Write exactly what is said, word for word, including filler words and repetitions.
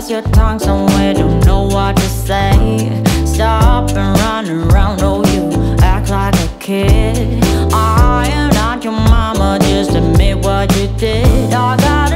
lost your tongue somewhere, don't know what to say. Stop and run around, oh you act like a kid. I am not your mama, just admit what you did. I got